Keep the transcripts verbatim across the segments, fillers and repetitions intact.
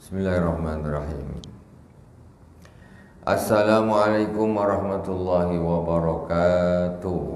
Bismillahirrahmanirrahim. Assalamualaikum warahmatullahi wabarakatuh.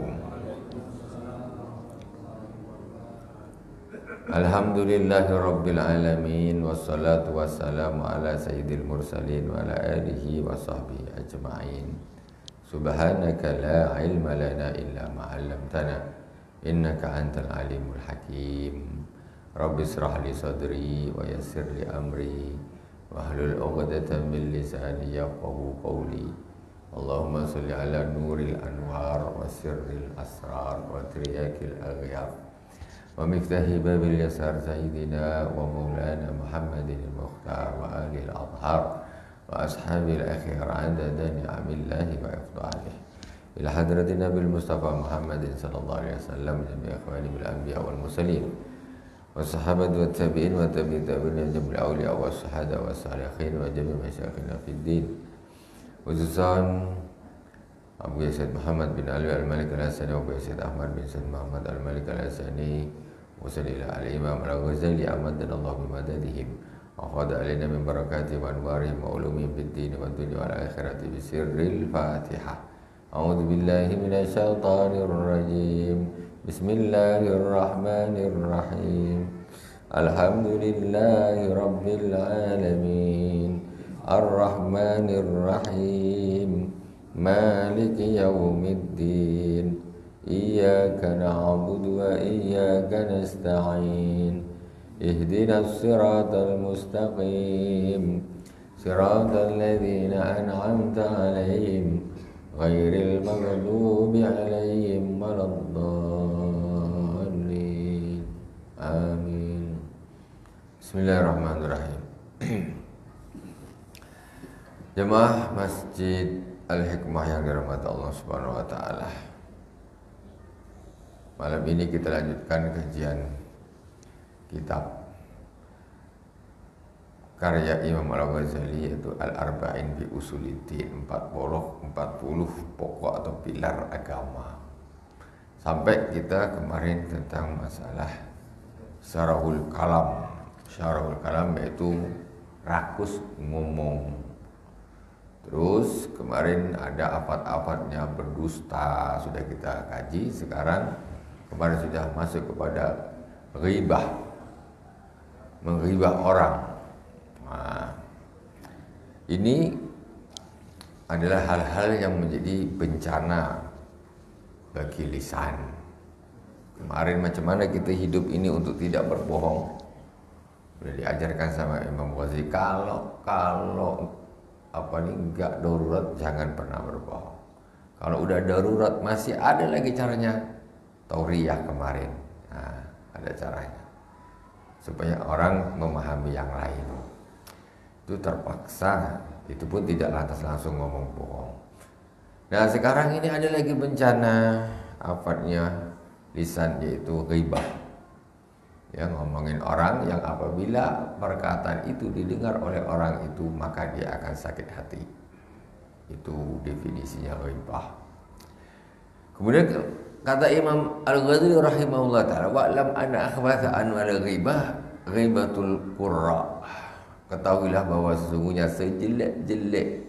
Alhamdulillahi rabbil alamin. Wassalatu wassalamu ala sayyidil mursalin wa ala alihi wa sahbihi ajma'in. Subhanaka la ilma lana illa ma 'allamtana innaka antal alimul hakim. Rabbi israh li sadri wa yassir li amri wahlul 'uqdatam min lisani yafqahu qawli. Allahumma shalli ala nuril anwar wa sirril asrar wa triyakil aghyar wa miftahi babil yasar sayyidina wa maulana Muhammadin al-Mukhtar wa alil adhar wa ashabil akhir adada ni'amillahi wa ifdalihi ila hadratin Nabil Mustafa Muhammadin sallallahu alaihi wasallam jami'a ikhwani bil anbiya wal mursalin wa sahabat wa tabi'in wa tabi'in tabi'in jami'il awliya wa sahada wa salihin wa jami'il masyayikhina fid din. Khususan Abu Yazid Muhammad bin Ali al-Malik al-Hasani wa Abu Yazid Ahmad bin Said Muhammad al-Malik al-Hasani wa sallallahu alaihi imam al-Ghazali amadana Allah bi madadihim wa qada alaina min barakatihim wa anwarihim wa ulumihim fid din wa dunya wal akhirati bi sirril Fatihah. A'udzu billahi minasy syaithanir rajim. Bismillahirrahmanirrahim. Alhamdulillahi rabbil alamin. Ar-Rahmanir-Rahim. Maliki yaumiddin. Iyyaka na'budu wa iyyaka nasta'in. Ihdinas siratal mustaqim. Siratal ladzina an'amta 'alaihim ghairil maghdubi 'alaihim waladdallin. Amin. Bismillahirrahmanirrahim. Jemaah Masjid Al-Hikmah yang dirahmati Allah Subhanahu wa taala. Malam ini kita lanjutkan kajian kitab karya Imam Al-Ghazali, yaitu Al-Arba'in fi Usuluddin, empat puluh pokok atau pilar agama. Sampai kita kemarin tentang masalah Syarahul Kalam. Syarahul Kalam yaitu rakus ngomong. Terus kemarin ada afat-afatnya berdusta, sudah kita kaji. Sekarang kemarin sudah masuk kepada ghibah, menghibah orang. Nah, ini adalah hal-hal yang menjadi bencana bagi lisan. Kemarin macam mana kita hidup ini untuk tidak berbohong. Sudah diajarkan sama Imam Ghazali, kalau kalau apa nih enggak darurat jangan pernah berbohong. Kalau udah darurat masih ada lagi caranya. Tauriyah kemarin, nah, ada caranya supaya orang memahami yang lain. Itu terpaksa, itu pun tidak lantas langsung ngomong bohong. Nah sekarang ini ada lagi bencana afatnya lisan, yaitu ghibah. Ya, ngomongin orang yang apabila perkataan itu didengar oleh orang itu maka dia akan sakit hati. Itu definisinya ghibah. Kemudian kata Imam Al-Ghazali rahimahullah ta'ala, wa'lam anna akhbatha anwal ghibah ghibatul qurra. Ketahuilah bahwa sesungguhnya sejelek-jelek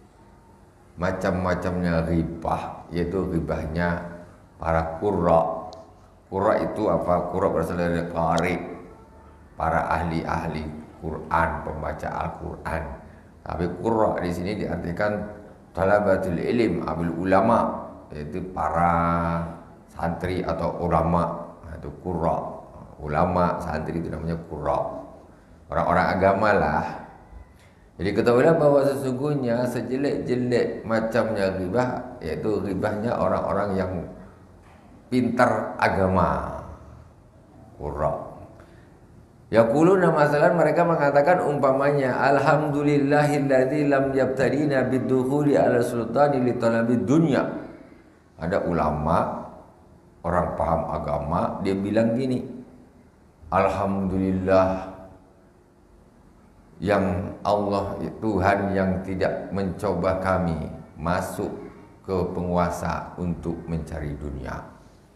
macam-macamnya ghibah, yaitu ghibahnya para qurra. Qurra itu apa? Qurra berasal dari qari, para ahli-ahli Quran, pembaca Al-Quran. Tapi qurra di sini diartikan talabatul ilm, abil ulama, yaitu para santri atau ulama. Nah, itu qurra. Ulama, santri itu namanya qurra. Orang-orang agama lah. Jadi ketahuilah bahwa sesungguhnya sejelek-jelek macamnya ghibah, yaitu ghibahnya orang-orang yang pintar agama, qurra. Yaquluna masalan, mereka mengatakan umpamanya, alhamdulillahilladzi lam yabtadina bidukhuli ala sultani li talabid dunya. Ada ulama, orang paham agama, dia bilang gini, alhamdulillah yang Allah Tuhan yang tidak mencoba kami masuk ke penguasa untuk mencari dunia.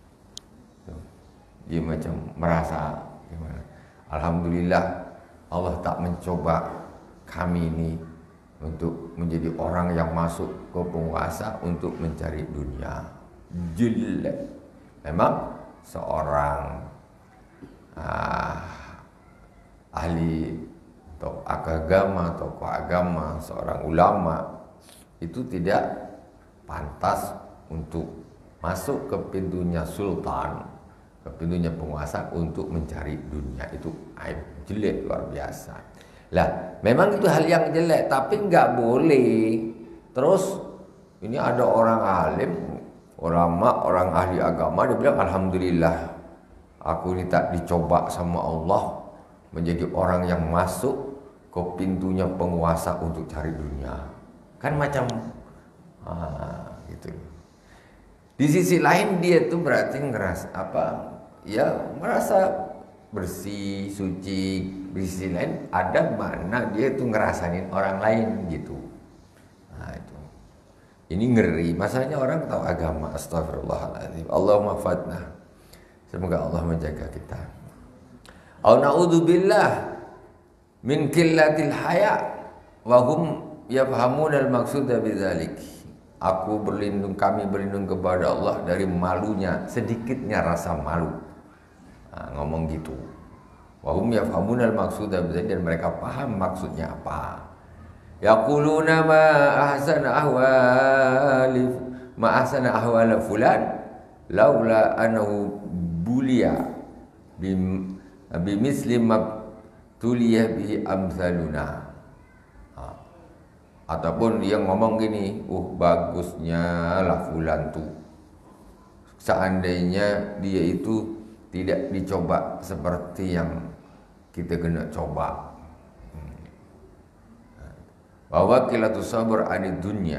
Dia macam merasa gimana? Alhamdulillah Allah tak mencoba kami ini untuk menjadi orang yang masuk ke penguasa untuk mencari dunia. Jelek. Memang seorang ah, ahli atau agama, tokoh agama, seorang ulama itu tidak pantas untuk masuk ke pintunya sultan, ke pintunya penguasa untuk mencari dunia. Itu aib jelek luar biasa. Lah, memang itu hal yang jelek, tapi nggak boleh. Terus ini ada orang alim, ulama, orang ahli agama, dia bilang alhamdulillah, aku ini tak dicoba sama Allah menjadi orang yang masuk ke pintunya penguasa untuk cari dunia. Kan macam ah, gitu. Di sisi lain dia tuh berarti ngerasa apa? Ya merasa bersih, suci. Di sisi lain ada mana dia tuh ngerasain orang lain gitu. Nah itu. Ini ngeri. Masalahnya orang tahu agama. Astagfirullahaladzim. Allahumma fatnah. Semoga Allah menjaga kita. Au na'udzubillah min qillatil haya wa hum yafhamuna al-maqsuda bidzalik. Aku berlindung, kami berlindung kepada Allah dari malunya, sedikitnya rasa malu. Nah, ngomong gitu. Wa hum yafhamuna al-maqsuda bidzalik, dan mereka paham maksudnya apa. Yaquluna ma ahsana ahwali ma ahsana ahwala fulan laula annahu buliya bim bimisli mabtuliyah bi amsaluna. Ataupun dia ngomong gini, uh bagusnya lah fulan tuh, seandainya dia itu tidak dicoba seperti yang kita kena coba. Bahwa qillatu sabr anid dunya,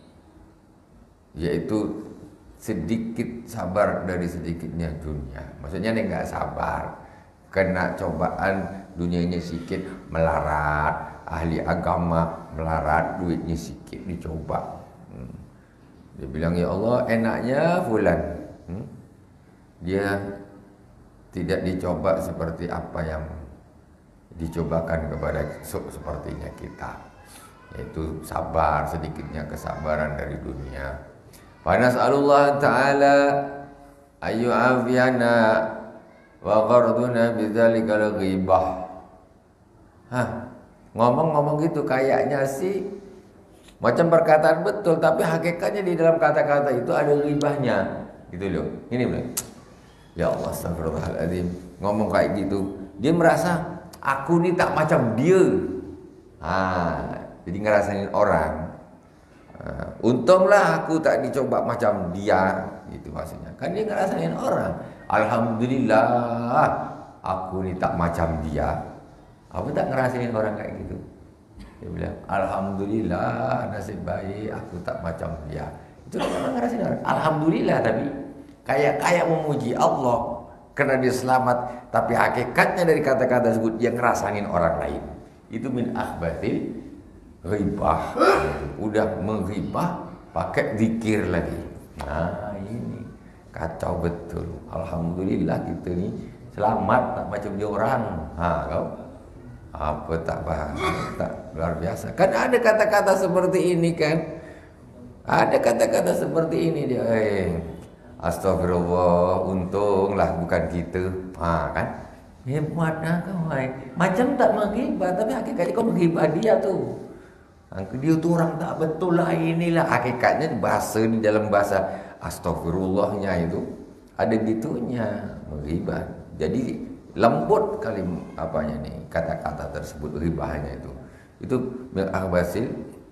yaitu sedikit sabar dari sedikitnya dunia. Maksudnya dia nggak sabar, kena cobaan dunianya sedikit, melarat. Ahli agama melarat, duitnya sedikit, dicoba. hmm. Dia bilang, ya Allah enaknya fulan, hmm? dia tidak dicoba seperti apa yang dicobakan kepada sepertinya kita, yaitu sabar, sedikitnya kesabaran dari dunia. Wa nas'alullah ta'ala ayu afiyana wa qarduna bidzalikal ghibah. Hah, ngomong-ngomong gitu kayaknya sih macam perkataan betul, tapi hakikatnya di dalam kata-kata itu ada ghibahnya gitu loh. Ini bilang, ya Allah astagfirullahaladzim, ngomong kayak gitu dia merasa aku ini tak macam dia. Ah, jadi ngerasain orang. Uh, untunglah aku tak dicoba macam dia, gitu maksudnya. Kan dia ngerasain orang. Alhamdulillah aku ini tak macam dia. Aku tak ngerasain orang kayak gitu. Dia bilang, alhamdulillah nasib baik aku tak macam dia. Itu orang ngerasain orang. Alhamdulillah, tapi kayak kayak memuji Allah karena dia selamat, tapi hakikatnya dari kata-kata tersebut dia ngerasain orang lain. Itu min akhbatil ghibah. Udah menghibah pakai zikir lagi. Nah ini kacau betul. Alhamdulillah kita ni selamat, tak macam dia orang. Ha, kau apa tak paham, tak luar biasa. Kan ada kata-kata seperti ini kan. Ada kata-kata seperti ini dia. Eh, astagfirullah, untunglah bukan kita. Ha kan. Hebatlah kau. Macam tak menghibah, tapi hakikatnya kau menghibah dia tu. Dia tu orang tak betul lah, inilah hakikatnya bahasa di dalam bahasa astagfirullahnya itu ada gitunya, menghibah. Jadi lembut kali apanya nih kata-kata tersebut, ghibahnya itu. Itu min akhbasil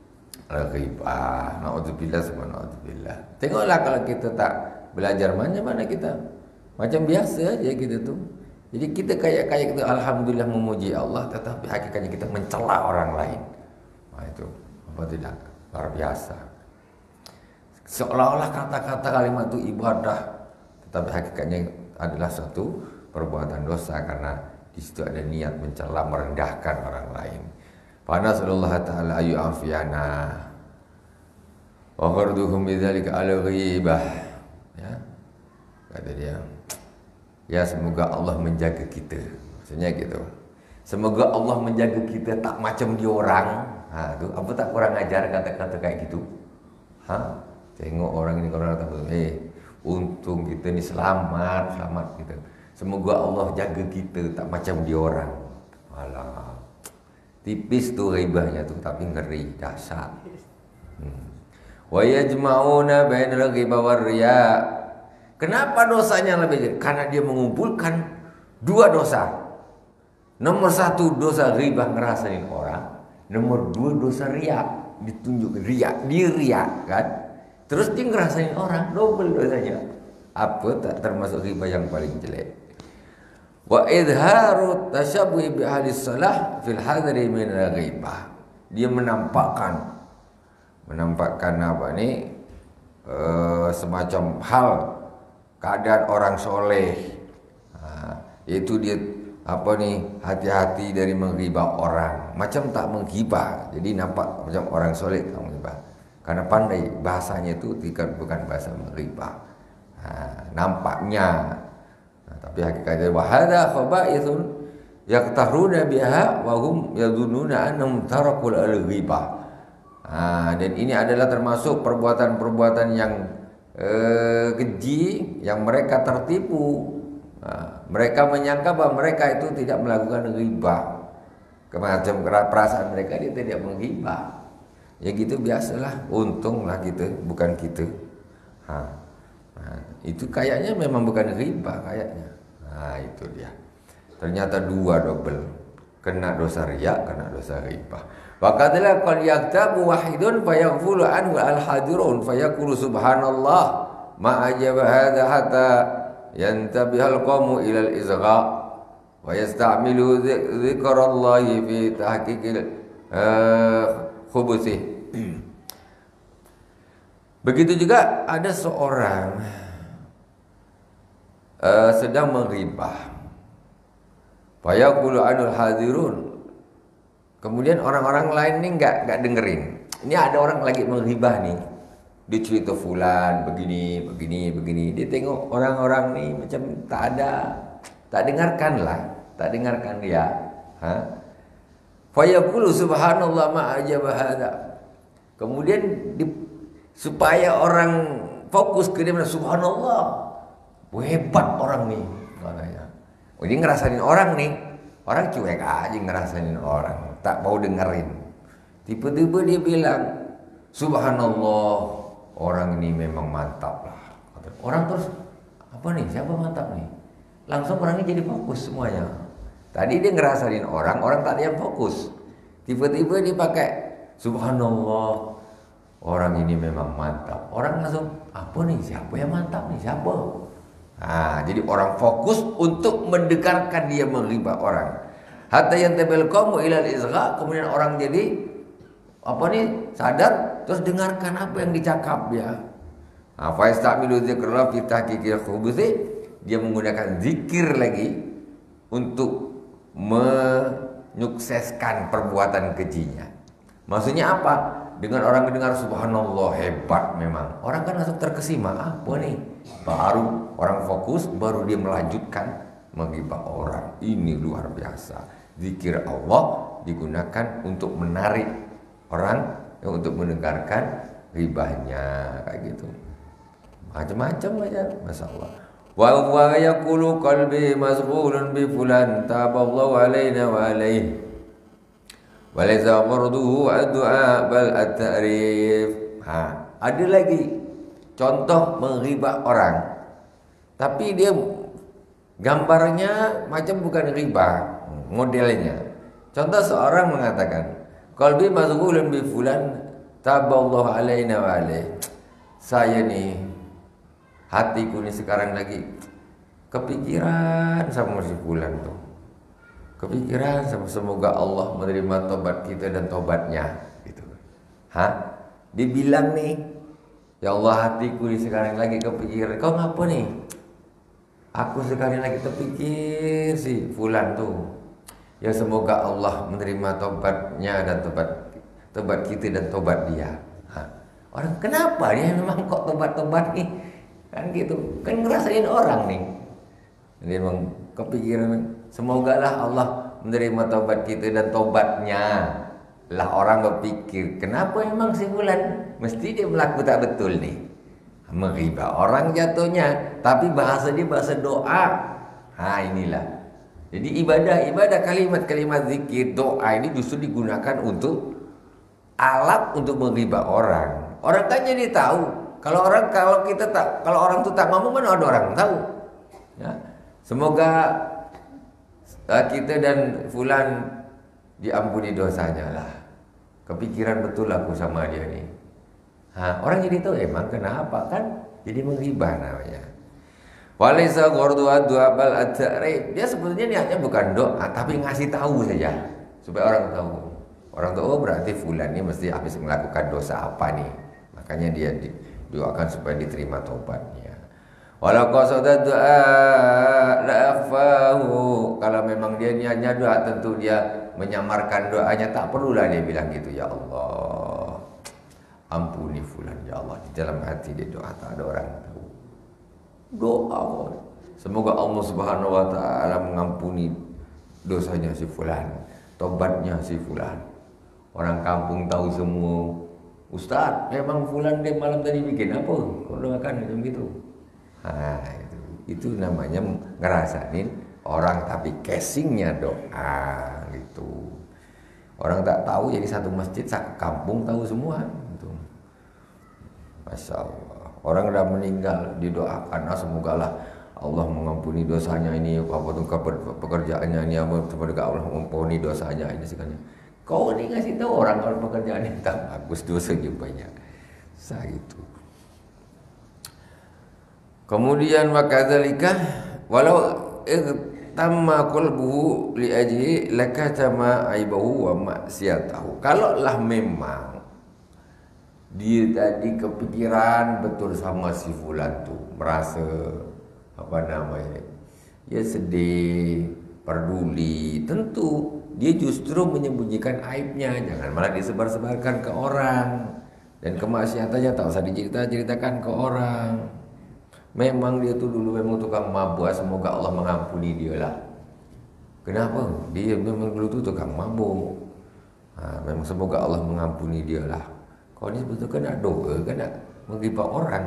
ghibah. Naudzubillah subhanahu naudzubillah. Tengoklah kalau kita tak belajar mana-mana kita macam biasa aja gitu tuh. Jadi kita kayak-kayak kita alhamdulillah memuji Allah, tetapi hakikatnya kita mencela orang lain. Nah itu apa tidak luar biasa. Seolah-olah kata-kata kalimat itu ibadah, tetapi hakikatnya adalah suatu perbuatan dosa karena di situ ada niat mencela, merendahkan orang lain. Fa nasallallahu ta'ala ayu afiyana wa qarduhum bidzalika al-ghibah. Ya. Kata dia, ya semoga Allah menjaga kita. Maksudnya gitu. Semoga Allah menjaga kita tak macam dia orang. Ha, tu apa tak kurang ajar kata-kata kayak gitu? Ha? Tengok orang ini orang takut. Eh, untung kita ni selamat, selamat kita. Semoga Allah jaga kita tak macam dia orang. Alah. Tipis tu ghibahnya tu tapi ngeri, dahsyat. Hmm. Wa yajma'una bainal ghibah war riya. Kenapa dosanya lebih? Karena dia mengumpulkan dua dosa. Nomor satu dosa ghibah ngerasain orang. Nomor dua dosa riya, ditunjuk riya, dia riya kan. Terus dia ngerasain orang, double dosanya. Apa tak termasuk ghibah yang paling jelek? Wa idharu tashabbuhi bi ahli salah fil hadri min al-ghibah. Dia menampakkan menampakkan apa ni uh, semacam hal keadaan orang soleh. Ha, yaitu dia apa ni hati-hati dari menghibah orang, macam tak menghibah. Jadi nampak macam orang soleh tak menghibah. Karena pandai bahasanya itu tidak bukan bahasa menghibah. Ha, nampaknya. Nah, tapi hakikatnya wahada khaba'ithun yaqtaruna biha wa hum yadhunnuna annahum tarakul al-ghibah. Ha, dan ini adalah termasuk perbuatan-perbuatan yang eh, keji yang mereka tertipu. Ha, mereka menyangka bahwa mereka itu tidak melakukan ghibah. Macam perasaan mereka dia tidak menghibah. Ya gitu biasalah, untunglah kita bukan kita. Ha. Nah, itu kayaknya memang bukan ghibah kayaknya. Nah, itu dia. Ternyata dua double. Kena dosa riya, kena dosa ghibah. Wa qadla qad yaktabu wahidun fayaghfulu anhu al-hadirun fayaqulu subhanallah ma ajaba hadha hatta yantabihal qawmu ila al-izgha wa yasta'milu dzikrallahi fi tahqiqil khubuthi. Begitu juga ada seorang uh, sedang menghibah. Fayaqulu anul hadirun. Kemudian orang-orang lain nih nggak nggak dengerin. Ini ada orang lagi menghibah nih. Dia cerita fulan begini, begini, begini. Dia tengok orang-orang nih macam tak ada, tak dengarkan lah, tak dengarkan dia. Ha? Fayaqulu subhanallah ma ajaba hadza. Kemudian di, supaya orang fokus ke dia, subhanallah, hebat orang nih katanya. Oh, dia ngerasain orang nih, orang cuek aja ngerasain orang, tak mau dengerin. Tiba-tiba dia bilang, subhanallah, orang ini memang mantap lah. Orang terus, apa nih, siapa mantap nih? Langsung orangnya jadi fokus semuanya. Tadi dia ngerasain orang, orang tak ada yang fokus. Tiba-tiba dia pakai, subhanallah, orang ini memang mantap. Orang langsung, apa nih, siapa yang mantap nih, siapa? Nah, jadi orang fokus untuk mendengarkan dia menghibah orang. Hatta yantabil qaumu ilal izgha, kemudian orang jadi apa nih sadar terus dengarkan apa yang dicakap dia. Nah, fa yastamilu dzikrullah fi tahqiqil khubuthi, dia menggunakan zikir lagi untuk menyukseskan perbuatan kejinya. Maksudnya apa? Dengan orang mendengar subhanallah hebat memang, orang kan langsung terkesima, apa nih? Baru orang fokus, baru dia melanjutkan menghibah orang. Ini luar biasa. Zikir Allah digunakan untuk menarik orang, untuk mendengarkan ghibahnya kayak gitu. Macam-macam aja, masya Allah. Wa huwa yaqulu qalbi masghulun bi fulan taballahu alaina wa alaihi. Walaysa marduhu ad-du'a bal at-ta'rif. Ha, ada lagi contoh menghibah orang. Tapi dia gambarnya macam bukan ghibah, modelnya. Contoh seorang mengatakan, qalbi mazghulun bi fulan taballahu alaina wa alaihi. Saya nih hatiku nih sekarang lagi kepikiran sama si fulan tuh. Kepikiran sama semoga Allah menerima tobat kita dan tobatnya gitu. Hah? Dibilang nih, ya Allah hatiku nih sekarang lagi kepikiran. Kau ngapa nih? Aku sekarang lagi terpikir si fulan tuh. Ya semoga Allah menerima tobatnya dan tobat tobat kita dan tobat dia. Hah? Orang kenapa dia memang kok tobat-tobat nih? Kan gitu. Kan ngerasain orang nih. Dia memang kepikiran, semogalah Allah menerima tobat kita dan tobatnya. Lah orang berpikir, kenapa emang si fulan mesti dia melakukan tak betul nih? Menghibah orang jatuhnya, tapi bahasa dia bahasa doa. Ha inilah. Jadi ibadah-ibadah kalimat-kalimat zikir, doa ini justru digunakan untuk alat untuk menghibah orang. Orang kan jadi tahu. Kalau orang kalau kita tak kalau orang tuh tak ngomong mana ada orang tahu. Ya. Semoga kita dan fulan diampuni dosanya lah. Kepikiran betul aku sama dia nih. Ha, orang jadi tahu emang kenapa kan? Jadi menghibah namanya. Walaysa ghardu addu'a bal at-ta'rif. Dia sebetulnya niatnya bukan doa, tapi ngasih tahu saja supaya orang tahu. Orang tahu oh berarti fulan ini mesti habis melakukan dosa apa nih. Makanya dia doakan supaya diterima tobatnya. Walau qasada du'a la akhfahu. Kalau memang dia niatnya doa tentu dia menyamarkan doanya, tak perlulah dia bilang gitu, ya Allah ampuni fulan ya Allah. Di dalam hati dia doa, tak ada orang tahu. Doa semoga Allah Subhanahu wa taala mengampuni dosanya si fulan, tobatnya si fulan. Orang kampung tahu semua, Ustaz, memang fulan dia malam tadi bikin apa? Kau doakan macam gitu. Nah, itu, itu namanya ngerasain orang tapi casingnya doa gitu. Orang tak tahu jadi satu masjid, satu kampung tahu semua gitu. Masya Allah. Orang sudah meninggal didoakan, ah, semogalah Allah mengampuni dosanya ini, apa tuh pekerjaannya ini, apa semoga Allah mengampuni dosanya ini segalanya. Kau ini ngasih tahu orang kalau pekerjaannya tak bagus, dosanya banyak. Saya itu. Kemudian wakadzalika walau tamma qalbuhu li ajli lakatama aibahu wa maksiatahu. Kalaulah memang dia tadi kepikiran betul sama si fulan tuh, merasa apa namanya, ya sedih, peduli, tentu dia justru menyembunyikan aibnya, jangan malah disebar-sebarkan ke orang, dan kemaksiatannya tak usah dicerita-ceritakan ke orang. Memang dia tuh dulu memang tukang mabuk, semoga Allah mengampuni dia lah. Kenapa? Dia memang dulu tuh tukang mabuk. Nah, memang semoga Allah mengampuni dia lah. Kalau ini sebetulnya kan nak doa, kan nak menghibah orang.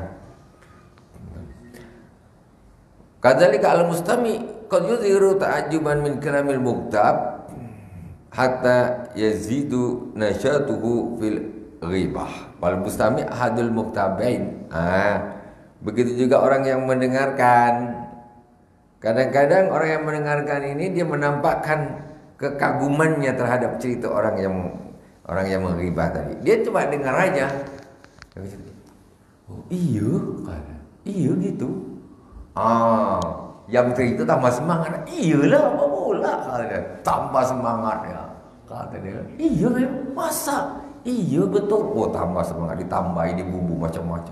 Kadzalika al-mustami qad yudhiru ta'ajjuban min kalamil muqtab hatta yazidu nasyatuhu fil ghibah. Wal mustami ahadul muqtabain. Ah, begitu juga orang yang mendengarkan. Kadang-kadang orang yang mendengarkan ini dia menampakkan kekagumannya terhadap cerita orang yang orang yang menghibah tadi. Dia cuma dengar aja. Oh iya, iya gitu. Ah, yang cerita tambah semangat. Iyalah, apa pula? Tambah semangat ya. Kata dia, iya memang masa? Iya betul. Oh tambah semangat, ditambah ini bumbu macam-macam.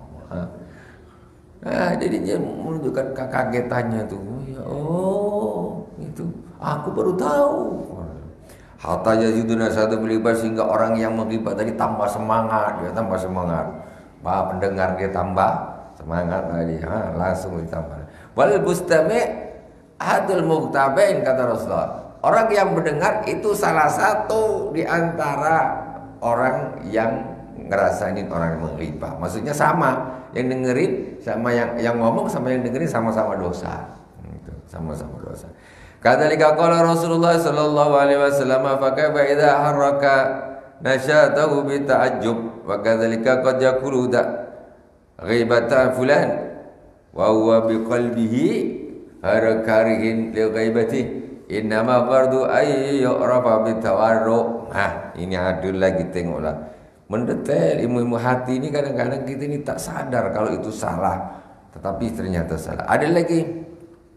Nah, jadi dia menunjukkan kekagetannya tuh. Oh, itu aku baru tahu. Hatta yaziduna satu belibat sehingga orang yang menghibah tadi tambah semangat, dia tambah semangat. Bah, pendengar dia tambah semangat tadi, ha, langsung ditambah. Wal mustami' hadul muqtabain kata Rasulullah. Orang yang mendengar itu salah satu di antara orang yang ngerasain orang yang menghibah. Maksudnya sama, yang dengerin sama yang yang ngomong sama yang dengerin sama-sama dosa. Itu, sama-sama dosa. Kadzalika qala Rasulullah sallallahu alaihi wasallam fa kaifa idza harraka nasyatahu bi ta'ajjub wa kadzalika qad yaqulu da ghibata fulan wa huwa bi qalbihi harakarihin li ghaibati innama fardu ay yu'rafa bi tawarru. Nah, ini adil lagi tengoklah. Mendetail ilmu-ilmu hati ini kadang-kadang kita ini tak sadar kalau itu salah, tetapi ternyata salah. Ada lagi.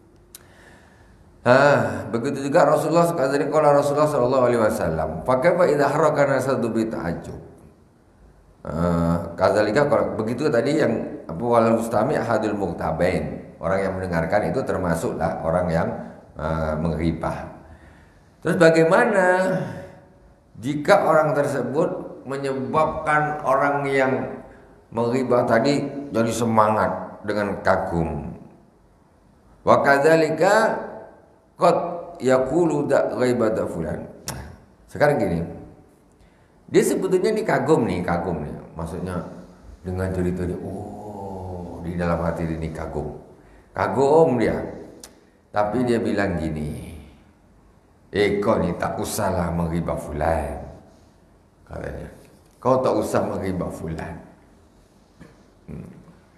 Ah, begitu juga Rasulullah sekali kalau Rasulullah sallallahu alaihi wasallam, "Fakaifa idza haraka nasadu bi ta'ajjub." Ah, kadzalika kalau begitu tadi yang apa wal mustami' ahadul muqtabain. Orang yang mendengarkan itu termasuklah orang yang uh, menghibah. Terus bagaimana jika orang tersebut menyebabkan orang yang menghibah tadi jadi semangat dengan kagum? Wa kadzalika qad yaqulu da ghaibata fulan. Sekarang gini. Dia sebetulnya nih kagum nih, kagum nih. Maksudnya dengan cerita dia, oh, di dalam hati dia ini kagum. Kagum dia. Tapi dia bilang gini, eh kau ni tak usahlah menghibah fulan. Katanya, kau tak usah menghibah fulan. Hmm.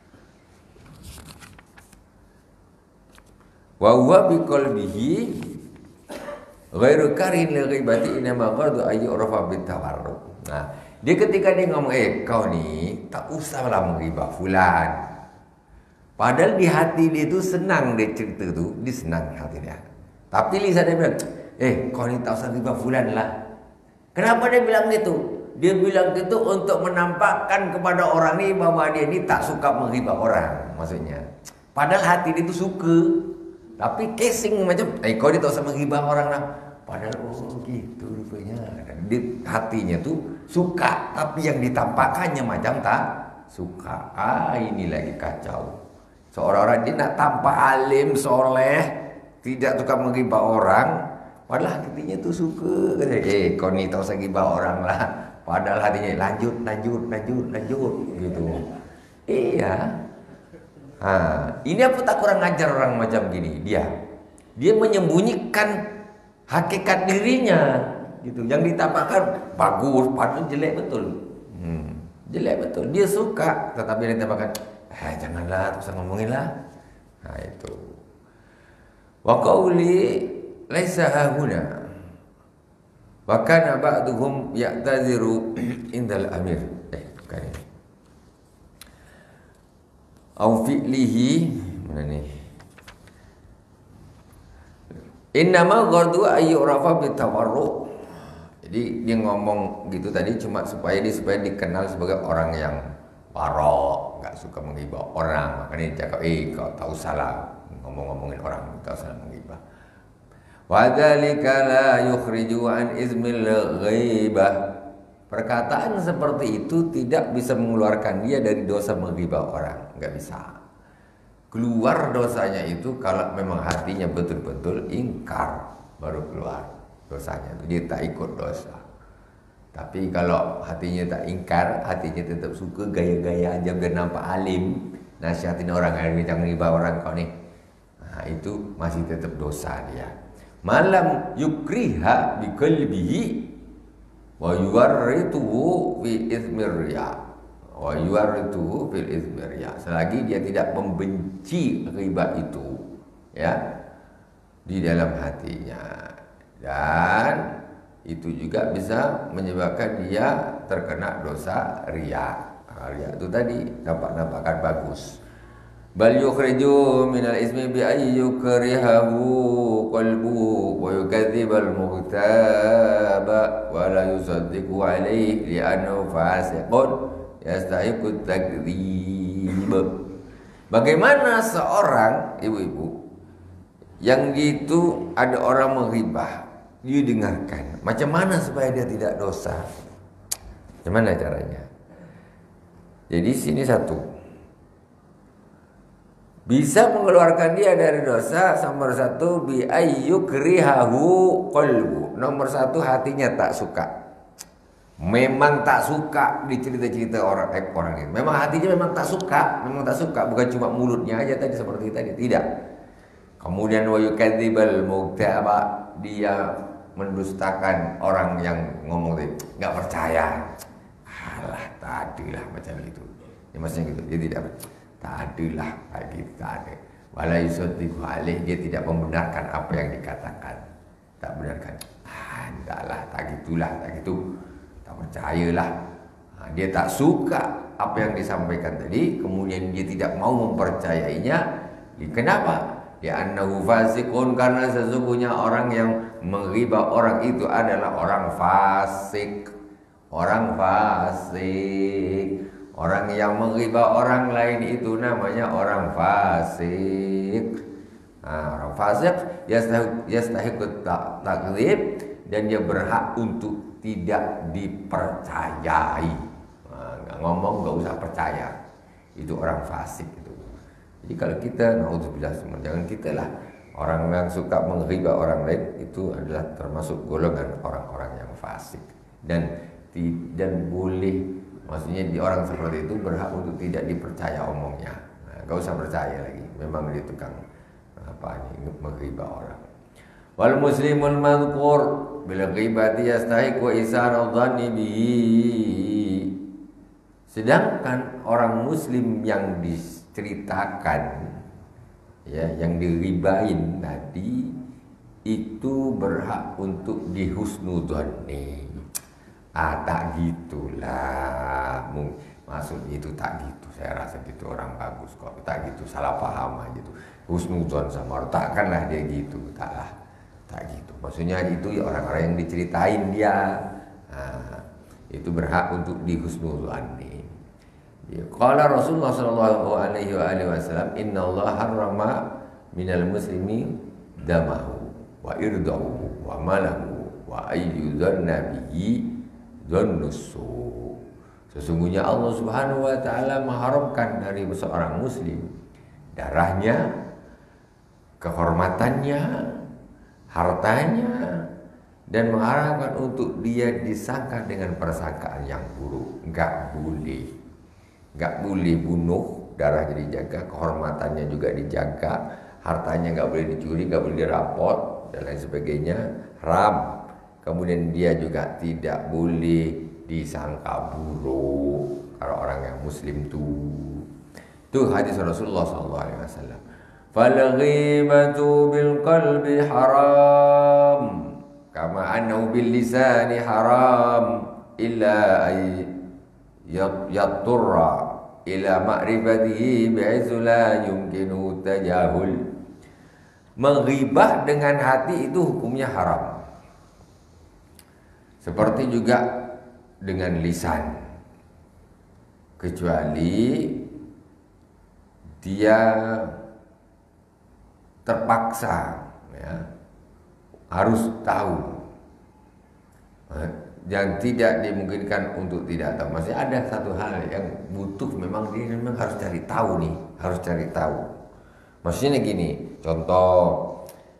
Wa huwa biqalbihi ghairu karin li ghibati inama qardu ayyu rafa bitawarruk. Nah, dia ketika dia ngomong, eh kau ni tak usahlah menghibah fulan. Padahal di hati dia tu senang dia cerita tu, dia senang hati dia. Tapi lisan dia bilang, eh kau ni tak usah menghibah fulan lah. Kenapa dia bilang gitu? Dia bilang gitu untuk menampakkan kepada orang ni bahwa dia ni tak suka menghibah orang, maksudnya. Padahal hati dia tu suka. Tapi casing macam, eh kau ni tak usah menghibah orang lah. Padahal oh gitu rupanya. Dan dia, hatinya tu suka, tapi yang ditampakkannya macam tak suka. Ah ini lagi kacau. Seorang-orang dia nak tampak alim, soleh, tidak suka menghibah orang, padahal hatinya tu suka. Kata, eh kau ni tak usah menghibah orang lah. Padahal hatinya lanjut, lanjut, lanjut, lanjut gitu. Iya. Ha, ini apa tak kurang ajar orang macam gini? Dia, dia menyembunyikan hakikat dirinya, gitu. Yang ditampakkan bagus, padahal jelek betul. Hmm, jelek betul. Dia suka, tetapi yang ditampakkan, eh janganlah, tak usah ngomongin lah. Nah itu. Wa qauli laisa hahuna. Wa kana ba'duhum ya'taziru indal amir. Eh, bukan ini. Au fi'lihi mana ni? Innama ghardu ayyurafa bitawarruk. Jadi dia ngomong gitu tadi cuma supaya dia supaya dikenal sebagai orang yang warok, enggak suka menghibah orang. Makanya dia cakap, "Eh, kau tak usahlah ngomong-ngomongin orang, tak usah menghibah." Wa dzalika la yukhriju an ismil ghaibah. Perkataan seperti itu tidak bisa mengeluarkan dia dari dosa menghibah orang, enggak bisa. Keluar dosanya itu kalau memang hatinya betul-betul ingkar, baru keluar dosanya. Dia tak ikut dosa. Tapi kalau hatinya tak ingkar, hatinya tetap suka gaya-gaya aja biar nampak alim, nasihatin orang, jangan menghibah orang kau ni. Nah, itu masih tetap dosa dia. Malam yukriha bi qalbihi wa yuwarrituhu fi ismir riya wa yuwarrituhu fil ismir riya. Selagi dia tidak membenci riba itu, ya, di dalam hatinya, dan itu juga bisa menyebabkan dia terkena dosa riya. Riya itu tadi nampak-nampakkan bagus. Bal yukhriju minal ismi bi ayyukrihahu qalbuhu wa yukadzibal muhtaba wa la yusaddiqu alayhi li'annahu fasiqun yastahiqut takdzib. Bagaimana seorang ibu-ibu yang itu ada orang menghibah, dia dengarkan. Macam mana supaya dia tidak dosa? Macam mana caranya? Jadi sini satu, bisa mengeluarkan dia dari dosa. Nomor satu, bi ayyukrihahu qalbu. Nomor satu, hatinya tak suka. Memang tak suka dicerita-cerita orang eh, orang itu. Memang hatinya memang tak suka, memang tak suka. Bukan cuma mulutnya aja tadi seperti tadi, tidak. Kemudian wa yukadzibal muhtaba, dia mendustakan orang yang ngomong tadi, nggak percaya. Alah, tak adilah macam itu. Ya maksudnya gitu, dia tidak tak adilah kayak gitu, tak ada. Wala yusaddiqu alaih, dia tidak membenarkan apa yang dikatakan. Tak benarkan. Ah, enggaklah, tak gitulah, tak gitu. Tak percayalah. Nah, dia tak suka apa yang disampaikan tadi, kemudian dia tidak mau mempercayainya. Kenapa? Ya annahu fasiqun, karena sesungguhnya orang yang menghibah orang itu adalah orang fasik. Orang fasik. Orang yang menghibah orang lain itu namanya orang fasik. Nah, orang fasik yastahiqut takdzib, dan dia berhak untuk tidak dipercayai. Nah, nggak ngomong nggak usah percaya. Itu orang fasik itu. Jadi kalau kita, naudzubillah, jangan kita lah Orang yang suka menghibah orang lain itu adalah termasuk golongan orang-orang yang fasik. Dan dan boleh, maksudnya di orang seperti itu berhak untuk tidak dipercaya omongnya. Nah, gak usah percaya lagi. Memang dia tukang apa ini menghibah orang. Wal muslimul madhkur bil ghibati yastahiqu isara dhanni bihi. Sedangkan orang muslim yang diceritakan, ya, yang diribain tadi itu berhak untuk dihusnudhonni. Ah, tak gitulah. Maksudnya itu tak gitu. Saya rasa gitu orang bagus kok. Tak gitu, salah paham aja gitu. Husnudzon sama orang, takkanlah dia gitu. Taklah. Tak gitu. Maksudnya itu ya orang-orang yang diceritain dia. Nah, itu berhak untuk dihusnudhonni. Qala Rasulullah sallallahu alaihi wa alihi wasallam, "Innallaha harrama minal muslimi damahu wa irdahu wa malahu wa ayyudzanna bihi dzannusu." Sesungguhnya Allah Subhanahu wa taala mengharamkan dari seorang muslim darahnya, kehormatannya, hartanya, dan mengharamkan untuk dia disangka dengan persangkaan yang buruk. Enggak boleh. Nggak boleh bunuh, darahnya dijaga, kehormatannya juga dijaga, hartanya nggak boleh dicuri, nggak boleh dirapot, dan lain sebagainya, haram. Kemudian dia juga tidak boleh disangka buruk kalau orang yang muslim tuh. Itu hadis Rasulullah sallallahu alaihi wasallam. Fal ghibatu bil qalbi haram, kama annahu bil lisani haram, illa ay yatturra ila ma'rifatihi bi'aizu la yumkinu tajahul. Menghibah dengan hati itu hukumnya haram. Seperti juga dengan lisan, kecuali dia terpaksa, ya, harus tahu, yang tidak dimungkinkan untuk tidak tahu. Masih ada satu hal yang butuh, memang dia memang harus cari tahu nih, harus cari tahu. Maksudnya gini, contoh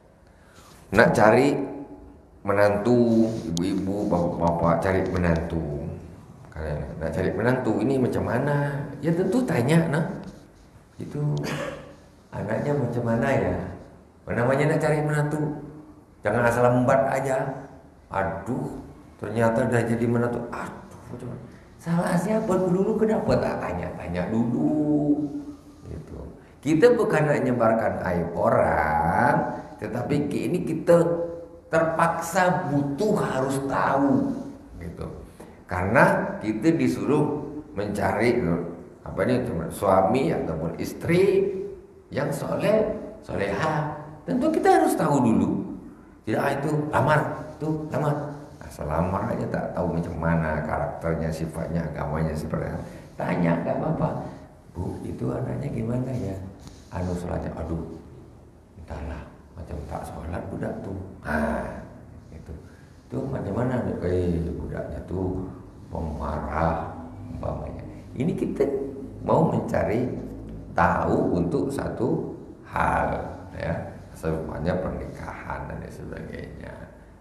nak cari menantu, ibu-ibu, bapak-bapak cari menantu. Kalian nak cari menantu ini macam mana? Ya tentu tanya, nah itu anaknya macam mana ya? Namanya nak cari menantu, jangan asal lembat aja. Aduh, ternyata udah jadi menantu. Aduh, salah siapa dulu? Kenapa tak tanya-tanya dulu? Gitu. Kita bukan nak menyebarkan aib orang, tetapi ini kita terpaksa butuh harus tahu, gitu. Karena kita disuruh mencari apa ini suami ataupun istri yang soleh, soleha. Tentu kita harus tahu dulu. Tidak itu lamar, tuh lamar. Selamar aja tak tahu macam mana karakternya, sifatnya, agamanya seperti apa. Tanya, gak apa-apa. Bu, itu anaknya gimana ya? Anu sholatnya, aduh, entahlah, macam tak sholat budak tuh. Nah, itu, tuh macam mana? Eh, budaknya tuh pemarah, umpamanya. Ini kita mau mencari tahu untuk satu hal, ya, semuanya pernikahan dan sebagainya.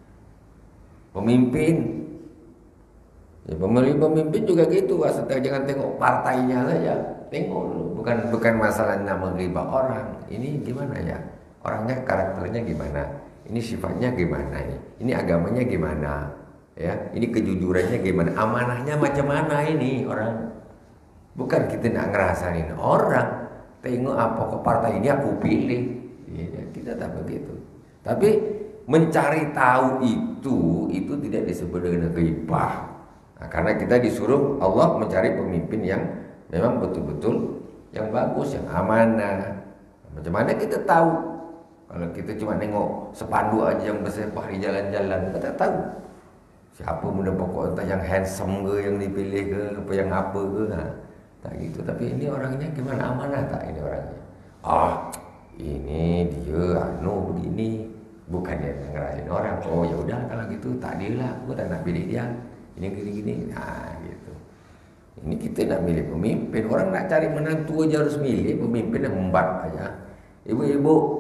Pemimpin, ya, pemilih pemimpin juga gitu. Asal jangan tengok partainya saja, tengok dulu. Bukan bukan masalahnya menghibah orang. Ini gimana ya? Orangnya karakternya gimana? Ini sifatnya gimana? Ini, ini agamanya gimana? Ya, ini kejujurannya gimana? Amanahnya macam mana ini orang? Bukan kita nak ngerasain orang. Tengok apa ke partai ini aku pilih. Ya, kita tak begitu. Tapi mencari tahu itu itu tidak disebut dengan ghibah. Nah, karena kita disuruh Allah mencari pemimpin yang memang betul-betul yang bagus, yang amanah. Macam mana kita tahu? Kalau kita cuma nengok sepandu aja yang bersepah di jalan-jalan, kita tahu siapa muda pokok, entah yang handsome ke, yang dipilih ke, apa yang apa ke. Nah, tak gitu. Tapi ini orangnya gimana, amanah tak ini orangnya? Ah, ini dia anu begini. Bukan dia ngerasain orang. Oh ya udah kalau gitu tak dia lah, aku tak nak pilih dia. Ini gini-gini. Nah gitu. Ini kita nak milih pemimpin. Orang nak cari menantu aja harus milih pemimpin yang membat aja. Ibu-ibu,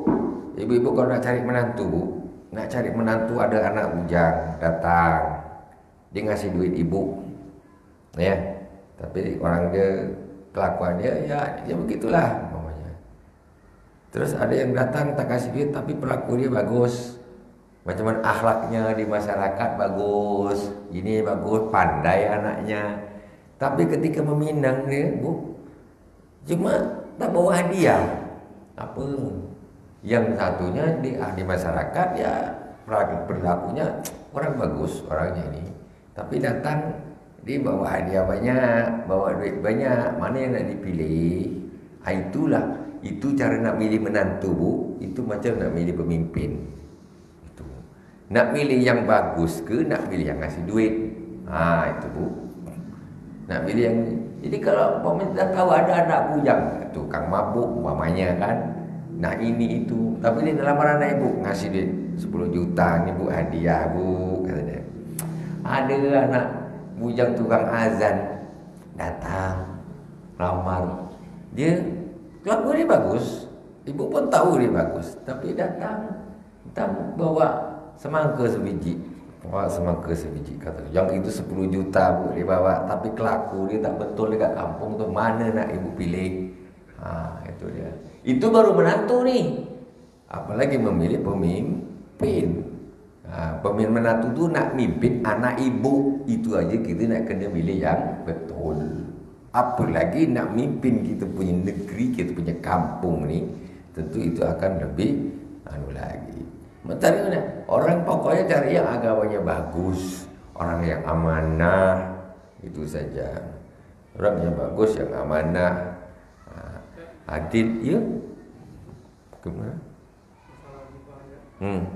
Ibu-ibu kalau nak cari menantu, nak cari menantu ada anak bujang datang, dia ngasih duit ibu, ya. Tapi orang dia kelakuan dia ya dia begitulah mamanya. Terus ada yang datang tak kasih duit tapi perilaku dia bagus, macam mana akhlaknya di masyarakat bagus, ini bagus, pandai anaknya. Tapi ketika meminang dia, bu, cuma tak bawa hadiah. Apa? Yang satunya di, ah, di masyarakat ya perilakunya orang bagus orangnya ini, tapi datang dia bawa hadiah banyak, bawa duit banyak, mana yang nak dipilih? Ah, itulah, itu cara nak milih menantu bu, itu macam nak milih pemimpin. Itu nak milih yang bagus ke nak milih yang ngasih duit? Ah itu bu, nak pilih yang. Jadi kalau pemerintah tahu ada anak bujang, tukang mabuk umpamanya kan, nah ini itu, tapi di dalam anak ibu ngasih duit sepuluh juta ni bu hadiah bu, kata dia. Ada anak bujang tukang azan datang lamar, dia kelakuan dia bagus, ibu pun tahu dia bagus, tapi datang datang bawa semangka sebiji. Bawa semangka sebiji, kata yang itu sepuluh juta bu dia bawa, tapi kelaku dia tak betul dekat kampung tu, mana nak ibu pilih? Ha, itu dia. Itu baru menantu ni. Apalagi memilih pemimpin. Ha, pemimpin menantu tu nak mimpin anak ibu, itu aja kita nak kena pilih yang betul. Apalagi nak mimpin kita punya negeri, kita punya kampung ni, tentu itu akan lebih anu lagi. Mencari mana? Orang pokoknya cari yang agamanya bagus, orang yang amanah, itu saja. Orang yang bagus, yang amanah, adil, ya. Kemana? Hmm.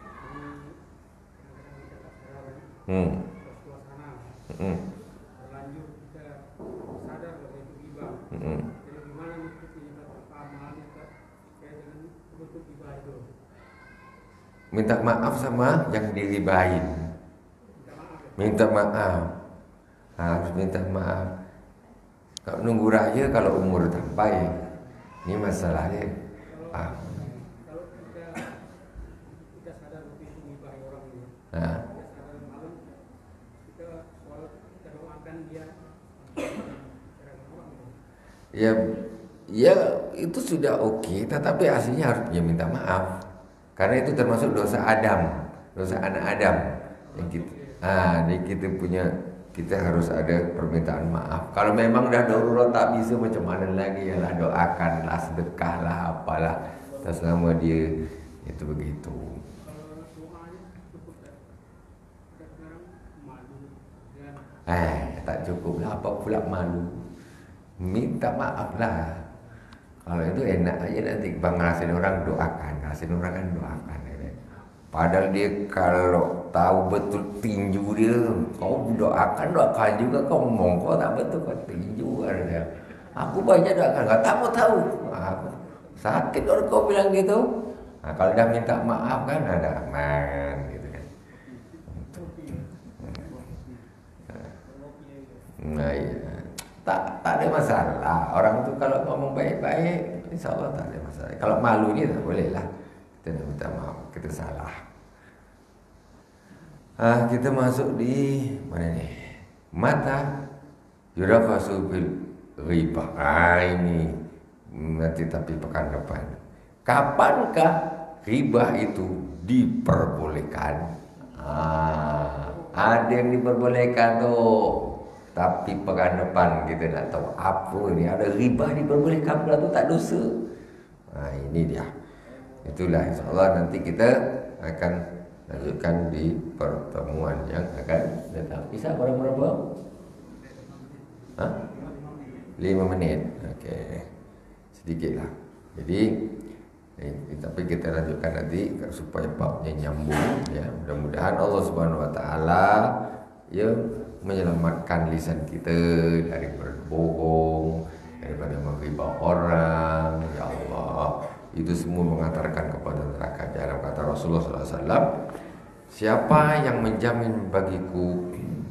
Hmm. Hmm. Hmm. Minta maaf sama yang diribain. Minta maaf. Harus minta maaf. Kalau nunggu raya kalau umur sampai, ini masalahnya. Ah. Kalau kita kita sadar lebih mengibahi orang ini. Nah. Kita sadar malam kita sholat kita doakan dia. Ya, ya itu sudah oke, okay, tetapi aslinya harus dia minta maaf. Karena itu termasuk dosa Adam, dosa anak Adam yang kita, ah, ini kita punya, kita harus ada permintaan maaf. Kalau memang dah darurat tak bisa macam mana lagi, yalah doakanlah, sedekahlah, apalah atas nama dia, itu begitu. Eh, tak cukup lah, apa pula malu? Minta maaf lah. Kalau itu enak aja nanti bang ngasihin orang doakan, ngasihin orang kan doakan. Padahal dia kalau tahu betul tinju dia, kau doakan doakan juga, kau ngomong kau tak betul kau tinju ada. Aku banyak doakan, kau tak mau tahu. Aku sakit orang kau bilang gitu. Nah, kalau dah minta maaf kan ada aman gitu kan. Nah iya. Tak, tak ada masalah. Orang tu kalau ngomong baik-baik, insya Allah tak ada masalah. Kalau malu ni tak boleh lah. Kita nak minta maaf, kita salah. Ah, kita masuk di mana ni? Mata yurafasu bil ghibah. Ah, ini nanti tapi pekan depan. Kapankah ghibah itu diperbolehkan? Ah, ada yang diperbolehkan tu. Tapi pekan depan kita nak tahu apa ni, ada riba diperbolehkan pula tu, tak dosa. Nah ini dia. Itulah insyaAllah nanti kita akan lanjutkan di pertemuan yang akan datang. Bisa berapa berapa? Hah? Lima menit. Okey. Sedikit lah. Jadi eh, tapi kita lanjutkan nanti supaya babnya nyambung ya. Mudah-mudahan Allah Subhanahu Wa Taala ya menyelamatkan lisan kita dari berbohong, daripada menghibah orang. Ya Allah, itu semua mengantarkan kepada neraka jahanam. Kata Rasulullah sallallahu alaihi wasallam, siapa yang menjamin bagiku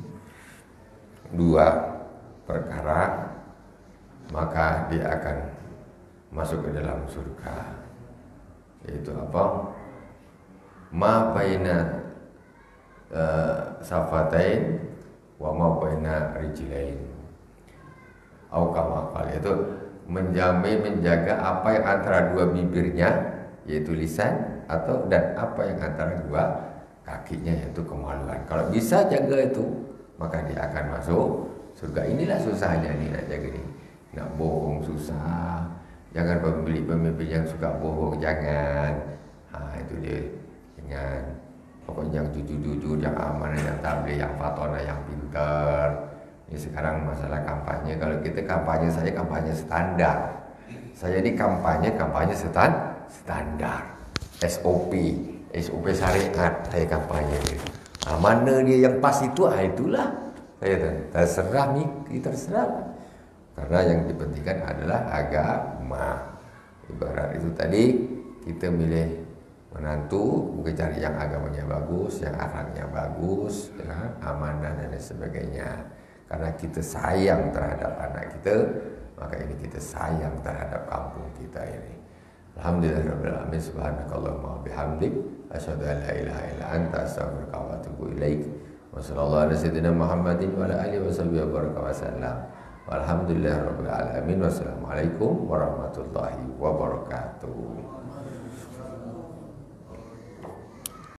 dua perkara, maka dia akan masuk ke dalam surga. yaitu apa? Ma baina uh, safatain wa ma baina rijlain. Au kama qala, itu menjamin, menjaga apa yang antara dua bibirnya yaitu lisan, atau dan apa yang antara dua kakinya yaitu kemaluan. Kalau bisa jaga itu, maka dia akan masuk surga. Inilah susahnya nih nak jaga ni. Nak bohong susah. Jangan pemimpin-pemimpin yang suka bohong, jangan. Ha, itu dia. Jangan. Pokoknya yang jujur-jujur, yang amanah, yang tabligh, yang fatona, yang pintar. Ini sekarang masalah kampanye. Kalau kita kampanye, saya kampanye standar. Saya ini kampanye, kampanye setan, standar. S O P, S O P syariat saya kampanye. Nah, mana dia yang pas itu, ah itulah. Saya terserah nih, terserah. Karena yang dipentingkan adalah agama. Ibarat itu tadi, kita milih menantu bukan cari yang agamanya bagus, yang akhlaknya bagus, ya, amanah dan sebagainya. Karena kita sayang terhadap anak kita, maka ini kita sayang terhadap kampung kita ini. Alhamdulillahirabbil alamin, subhanakallahumma wa bihamdik, asyhadu an la ilaha illa anta, astaghfiruka wa atubu ilaik. Wa sallallahu ala sayyidina Muhammadin wa ala alihi washabihi wa baraka wa sallam. Walhamdulillahirabbil alamin. Wassalamualaikum warahmatullahi wabarakatuh.